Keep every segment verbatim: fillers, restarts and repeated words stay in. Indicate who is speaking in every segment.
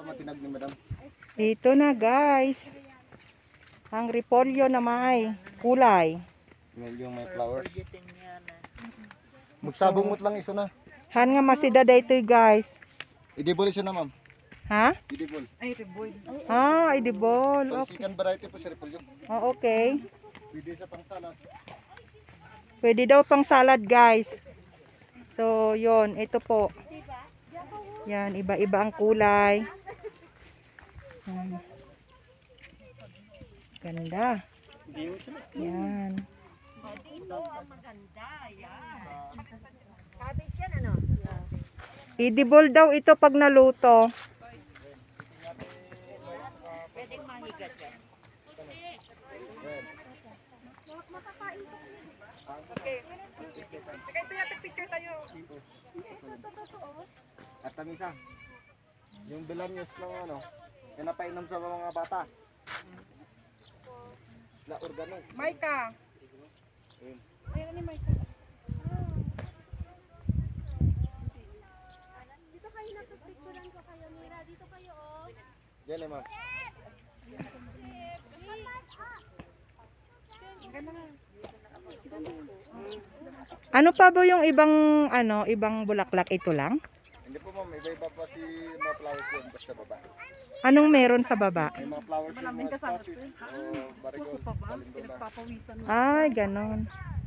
Speaker 1: matinag ni madam.
Speaker 2: Ito na guys. Ang repolyo na may kulay.
Speaker 1: Yung may flowers. Magsabungot lang iso na.
Speaker 2: Han nga masida dito guys.
Speaker 1: Idibol iso na ma'am.
Speaker 2: Ha?
Speaker 1: Idibol.
Speaker 3: Ay, reboy.
Speaker 2: Ah, idibol.
Speaker 1: So,
Speaker 2: Okay.
Speaker 1: second variety po si repolyo.
Speaker 2: Oh, okay.
Speaker 1: Pwede sa pang salad.
Speaker 2: Pwede daw pang salad guys. So, yon, ito po. Yan, iba-iba ang kulay. Yan. Ganda. Yan.
Speaker 3: Dito ang maganda. Yan. Cabbage yan, ano?
Speaker 2: Edible daw ito pag naluto.
Speaker 3: Pwedeng mahigat yan. Okay. Teka, ito yata picture tayo.
Speaker 1: At tamisa. Yung bilanyos ng ano, pinapainom sa mga bata. La organo.
Speaker 3: Maika.
Speaker 1: Ayun.
Speaker 3: Ayun ni Maika.
Speaker 4: Dito kayo na, picturean ko kayo, Mira. Dito kayo, oh.
Speaker 1: Yan eh ma'am.
Speaker 2: Ano pa ba yung ibang ano, ibang bulaklak ito lang?
Speaker 1: Hindi po ma'am, iba-iba pa si mga flowers doon basta baba.
Speaker 2: Anong meron sa baba?
Speaker 1: May mga flowers din mga status o barigol. Kalindona.
Speaker 3: Pinagpapawisan mo.
Speaker 2: Ay, ganon.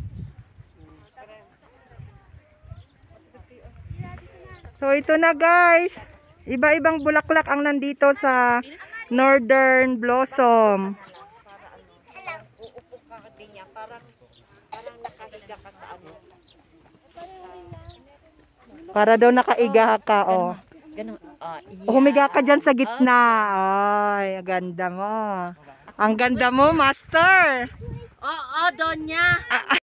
Speaker 2: So ito na guys. Iba-ibang bulaklak ang nandito sa Northern Blossom.
Speaker 3: Para ano, parang uupo ka kanya, parang parang nakahiga ka sa ano.
Speaker 2: Para daw nakaiga ka, oh.
Speaker 3: Ganun. Ah, iya.
Speaker 2: Humiga ka dyan sa gitna. Ay, ganda mo. Ang ganda mo, master.
Speaker 3: Oo, Donya.